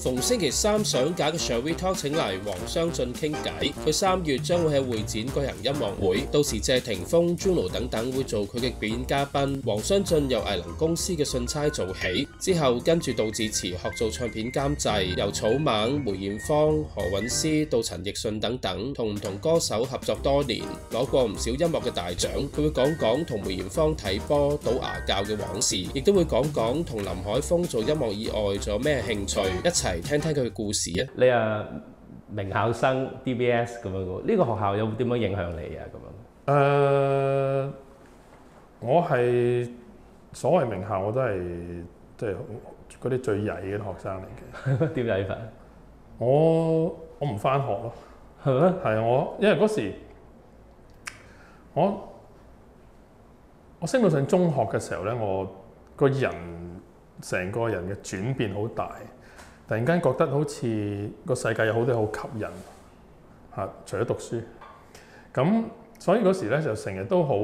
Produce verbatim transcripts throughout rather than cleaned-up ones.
逢星期三上架嘅 Shall We Talk 請嚟黃雙進傾偈。佢三月將會喺會展舉行音樂會，到時謝霆鋒、Juno 等等會做佢嘅表演嘉賓。黃雙進由藝能公司嘅信差做起，之後跟住杜自持學做唱片監製，由草蜢、梅艷芳、何韻詩到陳奕迅等等，同唔同歌手合作多年，攞過唔少音樂嘅大獎。佢會講講同梅艷芳睇波、賭牙教嘅往事，亦都會講講同林海峰做音樂以外仲有咩興趣，一齊聽聽佢嘅故事啊！ 你啊名校生 D B S 咁樣嘅，呢個學校有點樣影響你啊？咁樣？誒、 呃，我係所謂名校，我都係即係嗰啲最曳嘅學生嚟嘅。 點曳法？ 我我唔返學咯， 係咩？ 係我，因為嗰時我我升到上中學嘅時候咧，我個人成個人嘅轉變好大。突然間覺得好似個世界有好多好吸引嚇，除咗讀書，咁所以嗰時咧就成日都好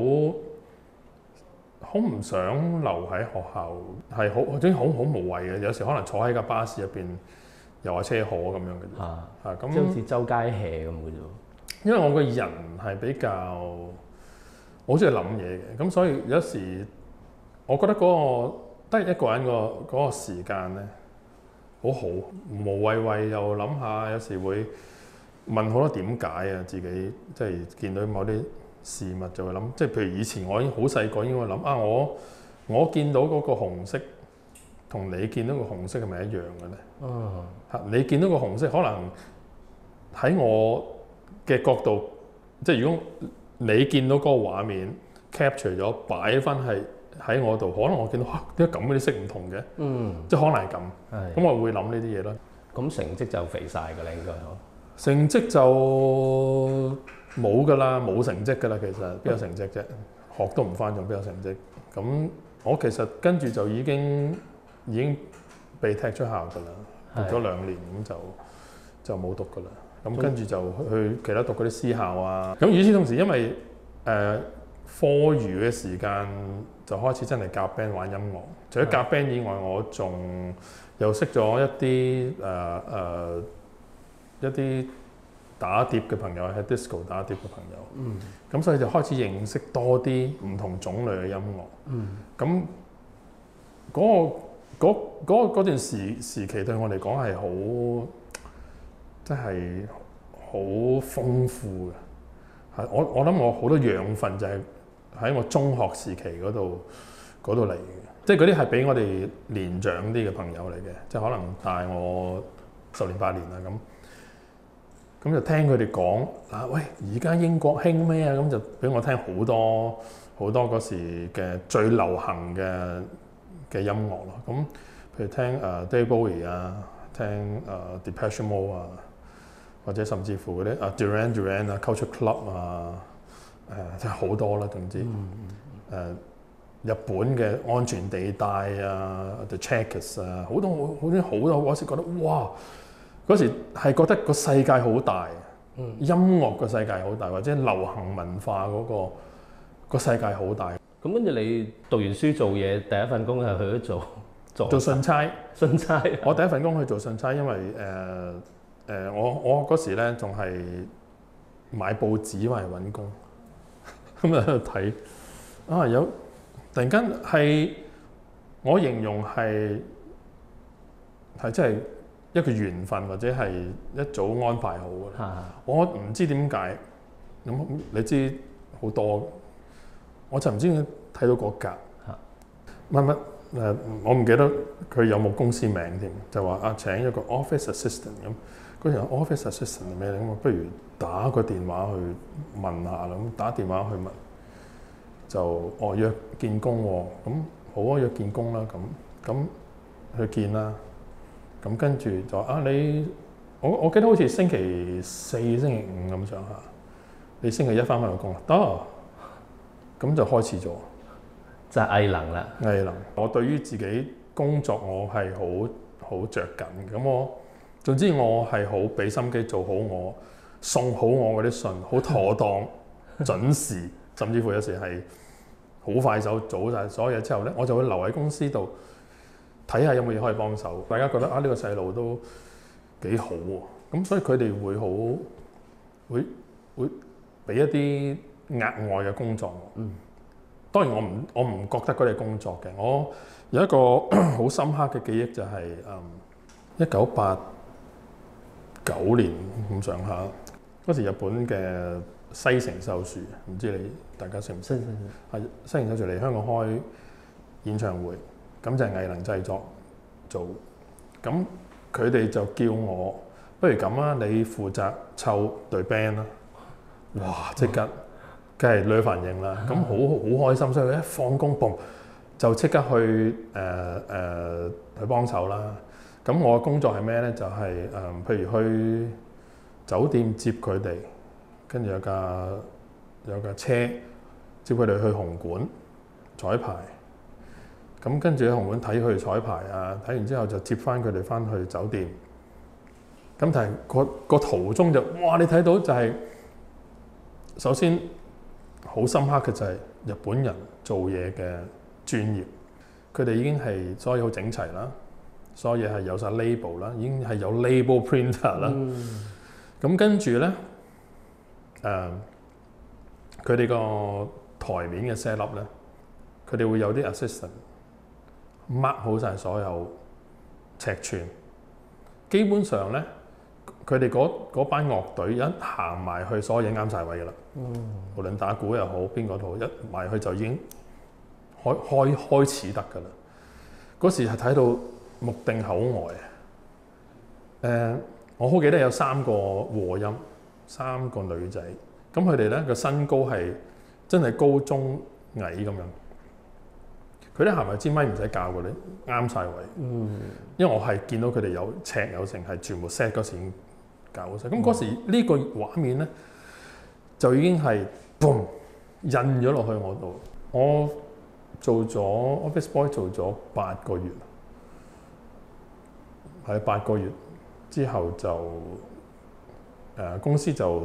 好唔想留喺學校，係好總之好好無謂嘅。有時可能坐喺架巴士入邊遊下車河咁樣嘅啫啊嚇，咁即係好似周街 hea 咁嘅啫。 因為我個人係比較好中意諗嘢嘅，咁所以有時我覺得嗰、嗰個得一個人個嗰個時間咧。好好，無謂謂又諗下，有時會問好多點解啊！自己即係見到某啲事物就會諗，即係譬如以前我已經好細個已經會諗啊，我我見到嗰個紅色同你見到個紅色係咪一樣嘅咧？嗯，嚇你見到個紅色可能喺我嘅角度，即係如果你見到嗰個畫面 capture 咗擺翻係。喺我度，可能我見到哇，點解咁嗰啲色唔同嘅？嗯，即係可能係咁。咁我會諗呢啲嘢咯。 咁成績就肥晒㗎啦，應該嗬。 成績就冇㗎啦，冇成績㗎啦。其實邊有成績啫？學都唔翻，仲邊有成績？咁我其實跟住就已經已經被踢出校㗎啦，讀咗兩年咁就就冇讀㗎啦。咁跟住就去其他讀嗰啲私校啊。咁與此同時，因為誒、呃、課餘嘅時間。就開始真係夾 band 玩音樂。除咗夾 band 以外，我仲又識咗一啲誒誒一啲打碟嘅朋友，喺 disco 打碟嘅朋友。嗯。咁所以就開始認識多啲唔同種類嘅音樂。嗯。咁嗰個嗰嗰嗰段時時期對我嚟講係好，真係好豐富嘅。係我我諗我好多養分就係、是。喺我中學時期嗰度嗰度嚟嘅，即係嗰啲係比我哋年長啲嘅朋友嚟嘅，即係可能大我十年八年啦咁。咁就聽佢哋講啊，喂，而家英國興咩啊？咁就俾我聽好多好多嗰時嘅最流行嘅嘅音樂咯。咁譬如聽誒 David Bowie 啊，聽誒、呃、Depeche Mode 啊，或者甚至乎嗰啲啊 Duran Duran 啊 Culture Club 啊。誒即係好多啦，總之誒、嗯呃、日本嘅安全地帶啊 ，The Checkers 啊，好多好好啲好多，我嗰時覺得哇！嗰時係覺得個世界好大，嗯、音樂個世界好大，或者流行文化嗰、嗰個個世界好大。 咁跟住你讀完書做嘢，第一份工係去咗做做做信差。 信差。 我第一份工去做信差，因為誒誒、呃呃、我我嗰時咧仲係買報紙翻嚟揾工。咁啊喺度睇啊，有突然間係我形容係係真係一個緣分，或者係一早安排好嘅。啊、我唔知點解咁，你知好多，我就唔知點解睇到嗰格乜乜誒，我唔記得佢有冇公司名添，就話啊請一個 office assistant 咁。嗰時 office assistant 係咩咧？咁啊，不如打個電話去問下啦。咁打電話去問，就哦約見工喎。咁好啊，約見工啦。咁咁去見啦。咁跟住就啊，你我我記得好似星期四、星期五咁上下。你星期一翻返到工啦，得。咁就開始咗， 就係藝能啦。 藝能，我對於自己工作我係好好著緊。咁我。總之我係好俾心機做好我送好我嗰啲信，好妥當、準時，甚至乎有時係好快手做晒所有嘢之後咧，我就會留喺公司度睇下有冇嘢可以幫手。大家覺得啊呢、呢個細路都幾好喎。咁所以佢哋會好會會俾一啲額外嘅工作我。 嗯。 當然我唔我唔覺得佢哋工作嘅。我有一個好深刻嘅記憶就係誒一九八九年咁上下，嗰時日本嘅西城秀樹，唔知你大家識唔識？ 識識識。 係西城秀樹嚟香港開演唱會，咁就係藝能製作做。咁佢哋就叫我，不如咁啊，你負責湊隊 band 啦。哇！即刻〜梗係女反應啦，咁好好開心，所以一放工嘣就即刻去誒誒、呃呃、去幫手啦。咁我嘅工作係咩咧？就係、是、誒、呃，譬如去酒店接佢哋，跟住有架有架車接佢哋去紅館彩排。咁跟住喺紅館睇佢哋彩排啊，睇完之後就接翻佢哋翻去酒店。咁但係個個途中就哇！你睇到就係、是、首先。好深刻嘅就係日本人做嘢嘅專業，佢哋已經係所有好整齊啦，所有嘢係有晒 label 啦，已經係有 label printer 啦。咁、嗯、跟住咧，誒佢哋個台面嘅 set up 咧，佢哋會有啲 assistant mark 好晒所有尺寸，基本上咧。佢哋嗰班樂隊一行埋去，所有嘢啱晒位㗎啦。嗯，無論打鼓又好，邊個都好，一埋去就已經開開開始得㗎啦。嗰時係睇到目定口呆。誒、呃，我好記得有三個和音，三個女仔。咁佢哋咧個身高係真係高中矮咁樣。佢啲行埋支咪唔使教㗎，你啱晒位。嗯，因為我係見到佢哋有尺有成，係全部 set 嗰時已經。咁嗰時呢個畫面咧就已經係 boom 印咗落去我度。我做咗 office boy 做咗八個月，喺八個月之後就誒、呃、公司就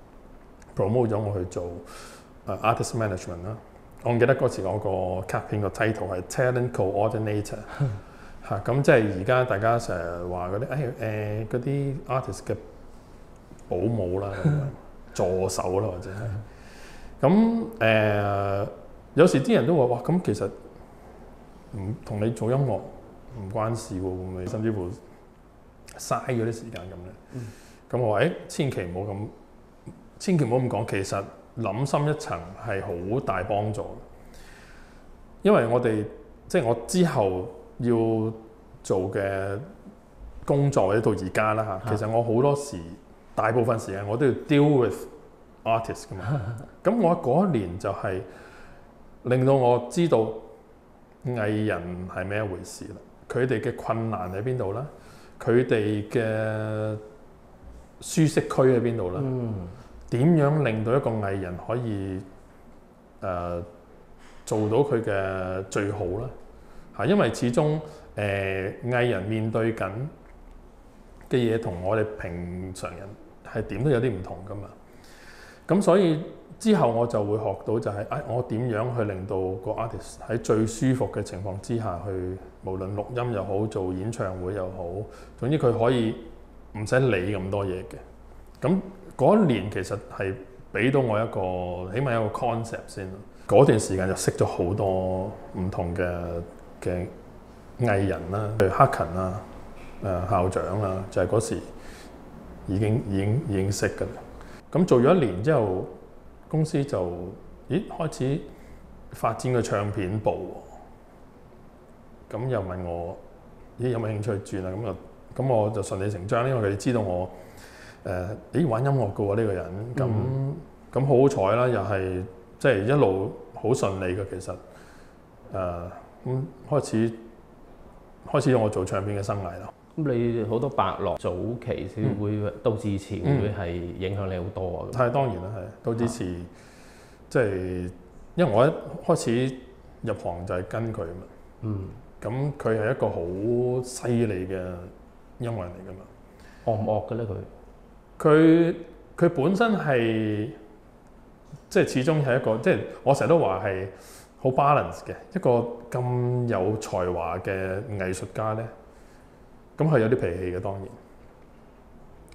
promote 咗我去做誒 artist management 啦。我唔記得嗰時我個卡片個 title 係 talent coordinator 嚇，咁即係而家大家成日話嗰啲誒誒嗰啲 artist 嘅保姆啦，助手啦，或者係咁誒。有時啲人都話：哇，咁其實唔同你做音樂唔關事喎，會唔會甚至乎嘥咗啲時間咁咧？咁、嗯、我話：誒、欸，千祈唔好咁，千祈唔好咁講。其實諗深一層係好大幫助，因為我哋即係我之後要做嘅工作，或者到而家啦嚇，其實我好多時。大部分時間我都要 deal with artists 㗎嘛，咁我嗰一年就係令到我知道藝人係咩一回事啦，佢哋嘅困難喺邊度啦，佢哋嘅舒適區喺邊度啦，點、嗯、樣令到一個藝人可以誒、呃、做到佢嘅最好啦嚇，因為始終誒、呃、藝人面對緊嘅嘢同我哋平常人係點都有啲唔同噶嘛，咁所以之後我就會學到就係、是，誒、哎、我點樣去令到個 artist 喺最舒服嘅情況之下去，無論錄音又好，做演唱會又好，總之佢可以唔使理咁多嘢嘅。咁嗰一年其實係俾到我一個，起碼有一個 concept 先。嗰段時間就識咗好多唔同嘅嘅藝人啦，譬如克勤啦。誒校長啦，就係、是、嗰時已經已經已經識㗎啦。咁做咗一年之後，公司就咦開始發展個唱片部喎。咁又問我咦有冇興趣轉啊？咁啊咁我就順理成章，因為佢哋知道我誒咦玩音樂㗎喎呢個人。咁咁好好彩啦，又係即係一路好順利嘅其實。誒、呃、咁開始開始咗我做唱片嘅生涯啦。 咁你好多伯樂早期先會杜自持會唔會係影響你好多啊？ 係、嗯、當然啦，係杜自持，即係因為我一開始入行就係跟佢啊嘛。嗯。咁佢係一個好犀利嘅音樂人嚟㗎嘛。 惡唔惡嘅咧佢？ 佢佢本身係即係始終係一個即係我成日都話係好 balance 嘅一個咁有才華嘅藝術家咧。咁係有啲脾氣嘅當然，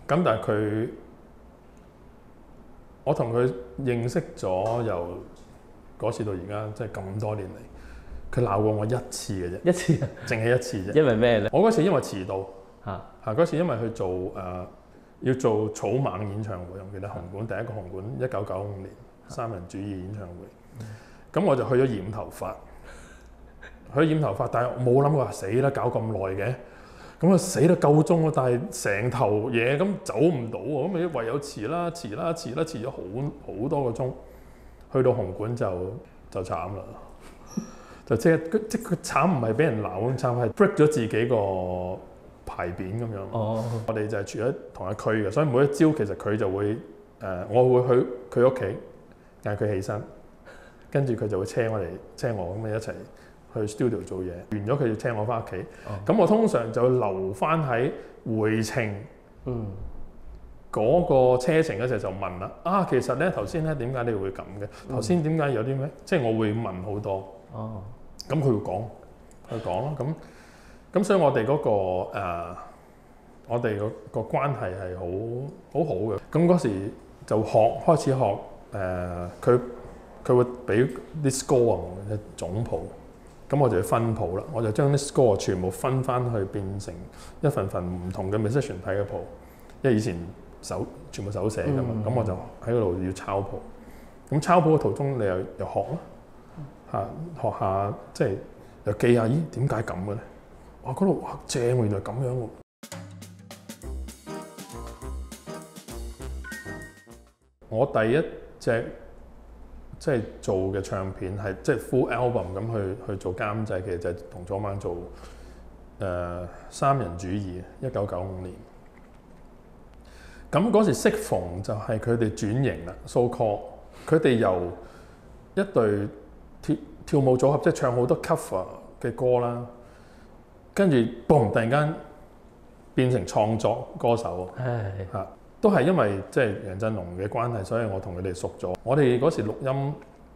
咁但係佢，我同佢認識咗由嗰次到而家，即係咁多年嚟，佢鬧過我一次嘅啫， 一次啊， 淨係一次啫。 因為咩咧？ 我嗰次因為遲到嚇嚇，嗰次因為去做誒、呃、要做草蜢演唱會，我記得紅館第一個紅館一九九五年三人主義演唱會，咁我就去咗染頭髮，去染頭髮，但係我冇諗過話死啦，搞咁耐嘅。咁啊死得夠鐘啊！但係成頭嘢咁走唔到喎，咁咪唯有遲啦、遲啦、遲啦，遲咗好好多個鐘，去到紅館就就慘啦，就即係即係佢慘唔係俾人鬧咁慘，係 break 咗自己個排便咁樣。 哦， 我哋就係住喺同一區嘅，所以每一朝其實佢就會誒、呃，我會去佢屋企嗌佢起身，跟住佢就會車我嚟車我咁啊一齊去 studio 做嘢，完咗佢就車我翻屋企。咁、哦、我通常就留翻喺回程，嗯，嗰個車程嗰時就問啦。啊，其實咧頭先咧點解你會咁嘅？頭先點解有啲咩？即係我會問好多。哦，咁佢會講，佢講咯。咁咁所以我哋嗰、嗰個、呃、我哋個個關係係好好好嘅。咁嗰時就學開始學誒，佢、呃、佢會俾啲 score 啊，總譜。咁我就要分譜啦，我就將啲 score 全部分翻去變成一份份唔同嘅 musician 睇嘅譜，因為以前手全部手寫㗎嘛，咁、嗯、我就喺嗰度要抄譜。咁抄譜嘅途中，你又又學咯，嚇學下即係又記下，咦點解咁嘅咧？哇嗰度哇正喎，原來咁樣喎。我第一隻即係做嘅唱片係即係 full album 咁去去做監製，其實就係同草蜢做誒、呃、三人主義，一九九五年。咁嗰時適逢就係佢哋轉型啦 ，so call 佢哋由一隊跳跳舞組合，即係唱好多 cover 嘅歌啦，跟住 boom 突然間變成創作歌手，嚇。都係因為即係楊振龍嘅關係，所以我同佢哋熟咗。我哋嗰時錄音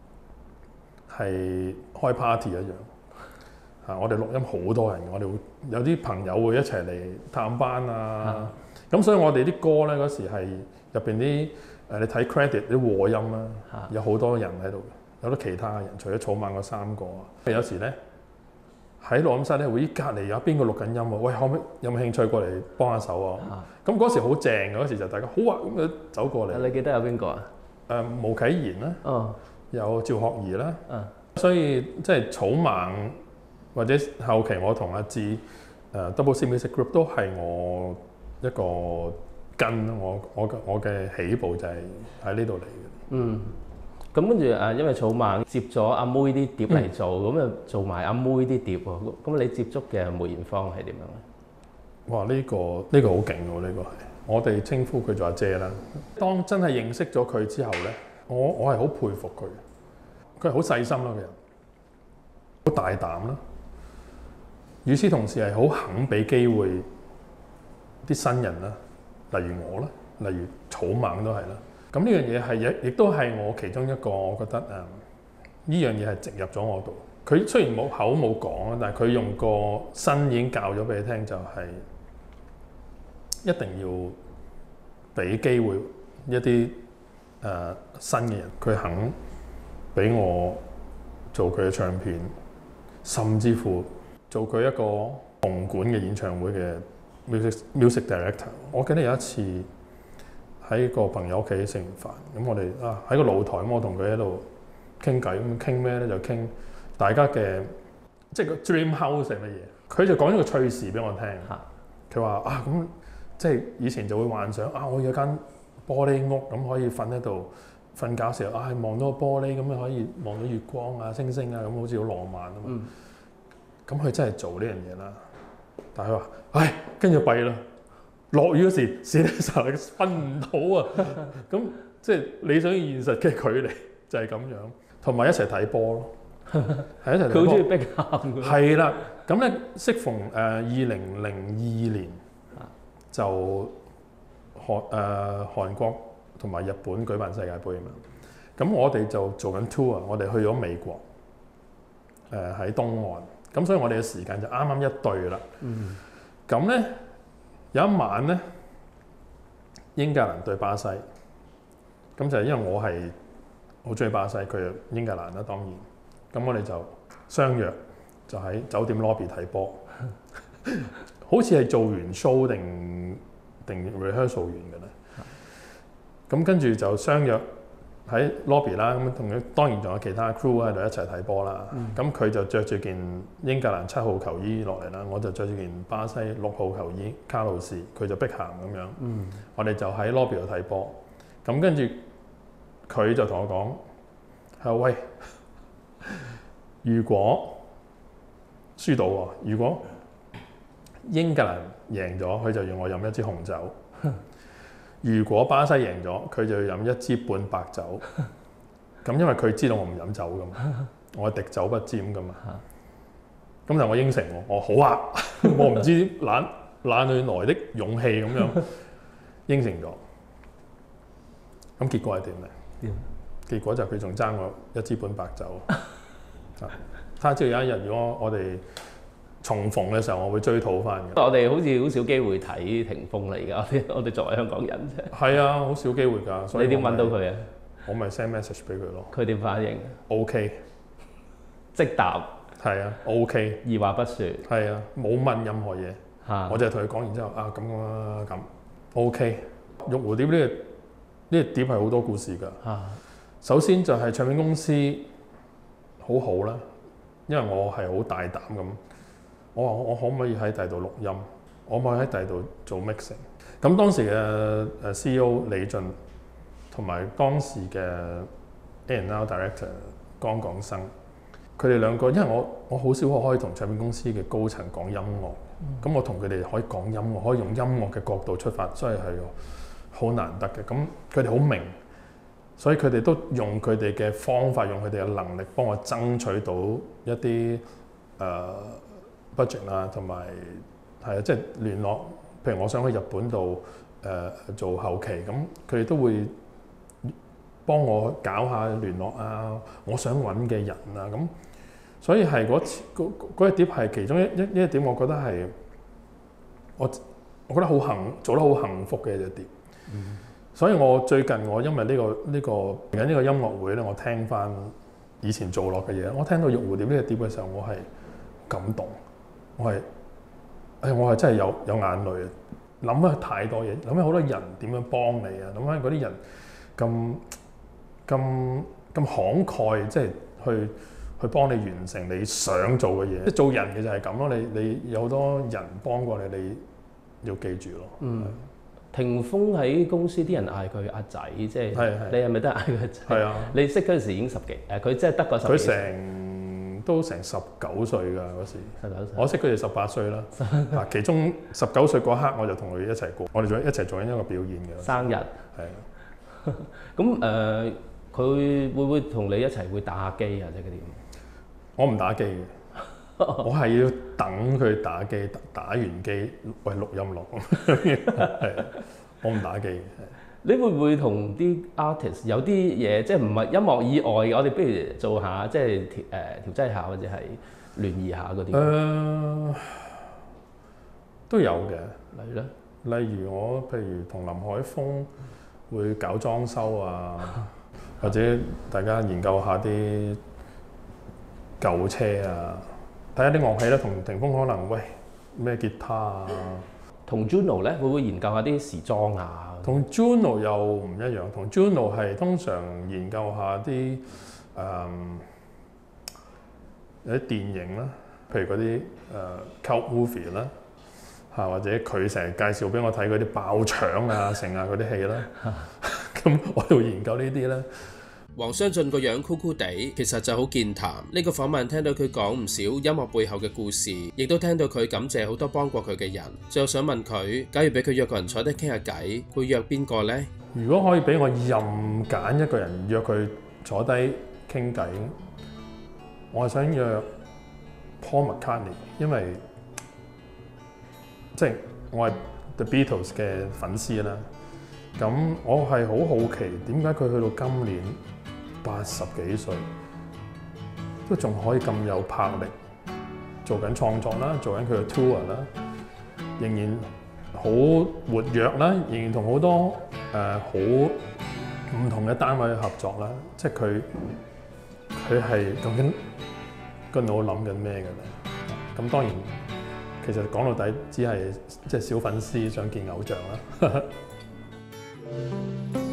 係開 party 一樣嚇，我哋錄音好多人，我哋會有啲朋友會一齊嚟探班啊。咁、嗯、所以我哋啲歌咧嗰時係入邊啲誒，你睇 credit 啲和音啦，嗯、有好多人喺度，有好多其他人，除咗草蜢嗰三個啊。有時咧喺錄音室咧會依隔離有邊個錄緊音喎？喂，可唔可以有冇興趣過嚟幫下手啊？咁嗰時好正嘅，嗰時就大家好啊咁樣走過嚟。你記得有邊個啊？誒、呃，毛啟賢啦，哦、有趙學而啦，嗯、所以即係草蜢或者後期我同阿志誒、呃、Double C Music Group 都係我一個根，我我我嘅起步就係喺呢度嚟嘅。嗯。 咁跟住誒，因為草蜢接咗阿妹啲碟嚟做，咁啊、嗯、做埋阿妹啲碟喎。咁你接觸嘅梅艷芳係點樣咧？ 哇！呢、呢個呢、呢個好勁喎，呢、呢個係我哋稱呼佢做阿姐啦。當真係認識咗佢之後咧，我我係好佩服佢。佢係好細心啦，個人好大膽啦。與此同時係好肯俾機會啲新人啦，例如我啦，例如草蜢都係啦。咁呢樣嘢係亦亦都係我其中一個，我覺得誒呢樣嘢係植入咗我度。佢雖然冇口冇講啊，但係佢用個身已經教咗俾你聽，就係一定要俾機會一啲誒、呃、新嘅人，佢肯俾我做佢嘅唱片，甚至乎做佢一個紅館嘅演唱會嘅 music music director。我記得有一次，喺個朋友屋企食完飯，咁我哋啊喺個露台，咁我同佢喺度傾偈，咁傾咩咧？就傾大家嘅即係個 dream house 係乜嘢？佢就講咗個趣事俾我聽。佢話啊，咁即係以前就會幻想啊，我有間玻璃屋，咁可以瞓喺度瞓覺時候啊，望到個玻璃，咁樣可以望到月光啊、星星啊，咁好似好浪漫啊嘛。咁佢、嗯、真係做呢樣嘢啦，但係佢話唉，跟住弊啦。落雨嗰時，試咧時候你瞓唔到啊！咁即係理想與現實嘅距離就係咁樣，同埋一齊睇波咯，係一齊睇波。佢好中意碧咸㗎。係啦，咁咧適逢誒二零零二年就韓誒、呃、韓國同埋日本舉辦世界盃啊嘛，咁我哋就做緊 tour，我哋去咗美國，誒、呃、喺東岸，咁所以我哋嘅時間就啱啱一對啦。嗯，咁咧。有一晚咧， 英格蘭對巴西，咁就係因為我係好中意巴西，佢係英格蘭啦當然，咁我哋就相約就喺酒店 lobby 睇波，好似係做完 show 定定 rehearsal 完嘅咧，咁跟住就相約喺 lobby 啦，咁同佢當然仲有其他 crew 喺度一齊睇波啦。咁佢、嗯、就着住件英格蘭七號球衣落嚟啦，我就着住件巴西六號球衣卡路士，佢就碧咸咁樣。嗯、我哋就喺 lobby 度睇波。咁跟住佢就同我講：係喂，如果輸到喎，如果英格蘭贏咗，佢就要我飲一支紅酒。如果巴西贏咗，佢就要飲一支半白酒。咁因為佢知道我唔飲酒噶嘛，我係滴酒不沾噶嘛。咁但我應承喎，我好啊，我唔知哪哪裏來的勇氣咁樣應承咗。咁結果係點咧？結果就佢仲爭我一支半白酒。啊，他朝有一日，如果我哋重逢嘅時候，我會追討翻嘅。 我哋好似好少機會睇霆鋒啦，而家我哋我哋作為香港人啫。係啊，好少機會㗎。所以你點揾到佢啊？ 我咪 send message 俾佢咯。 佢點反應 ？OK， 即答。 係啊 ，OK， 二話不説。 係啊，冇問任何嘢。 嚇！我就係同佢講完之後啊，咁啊咁 OK。玉蝴蝶呢個呢個碟係好多故事㗎。嚇！首先就係唱片公司好好啦，因為我係好大膽咁。我話我可唔可以喺第度錄音？我可唔可以喺第度做 mixing？ 咁當時嘅誒 C E O 李俊同埋當時嘅 A and R Director 江廣生，佢哋兩個，因為我我好少可以同唱片公司嘅高層講音樂，咁、嗯、我同佢哋可以講音樂，可以用音樂嘅角度出發，所以係好難得嘅。咁佢哋好明，所以佢哋都用佢哋嘅方法，用佢哋嘅能力幫我爭取到一啲誒。呃budget 啊，同埋係啊，即係聯絡。譬如我想去日本度誒、呃、做後期，咁佢哋都會幫我搞下聯絡啊。我想揾嘅人啊，咁所以係嗰嗰嗰一碟係其中一一呢一點，我覺得係我我覺得好幸做得好幸福嘅一隻碟。嗯、所以我最近我因為呢、呢個呢、呢個嚟緊呢個音樂會咧，我聽翻以前做落嘅嘢，我聽到玉蝴蝶呢隻碟嘅時候，我係感動。我係，誒我係真係有有眼淚啊！諗翻太多嘢，諗翻好多人點樣幫你啊！諗翻嗰啲人咁咁咁慷慨，即係去去幫你完成你想做嘅嘢。即係做人嘅就係咁咯。你你有好多人幫過你，你要記住咯。嗯， 霆鋒喺公司啲人嗌佢阿仔，即係你係咪都係嗌佢阿仔？ 係啊！ 你識嗰陣時已經十幾誒，佢即係得個十幾。 佢成都成十九歲㗎嗰時，十九歲我識佢哋十八歲啦。啊，其中十九歲嗰刻我就同佢一齊過，我哋仲一齊做緊一個表演嘅生日。係啊，咁誒，佢會唔會同你一齊會打下機啊？即係嗰啲？ 我唔打機嘅，我係要等佢打機，打完機喂錄音落。係，我唔打機嘅。 你會唔會同啲 artist 有啲嘢，即係唔係音樂以外嘅？我哋不如做下，即係調誒調劑下，或者係聯誼下嗰啲。誒、呃， 都有嘅。 例如咧， 例如我譬如同林海峰會搞裝修啊，或者大家研究下啲舊車啊，睇下啲樂器咧，同霆鋒可能喂咩吉他啊。 同 Juno 咧，會唔會研究下啲時裝啊？ 同 Juno 又唔一樣，同 Juno 係通常研究下啲誒、嗯、有啲電影啦，譬如嗰啲誒 cult movie 啦，嚇或者佢成日介紹俾我睇嗰啲爆腸啊、成啊嗰啲戲啦，咁我會研究呢啲啦。 黃雙進個樣酷酷地，其實就好健談。呢個訪問聽到佢講唔少音樂背後嘅故事，亦都聽到佢感謝好多幫過佢嘅人。最後想問佢，假如俾佢約個人坐低傾下偈，會約邊個呢？ 如果可以俾我任揀一個人約佢坐低傾偈，我係想約 Paul McCartney，因為即係我係 The Beatles 嘅粉絲啦。咁我係好好奇點解佢去到今年八十幾歲都仲可以咁有魄力，做緊創作啦，做緊佢嘅 tour 啦，仍然好活躍啦，仍然同好多誒好唔同嘅單位去合作啦。即係佢佢係究竟個腦諗緊咩嘅咧？咁當然其實講到底只係即係小粉絲想見偶像啦。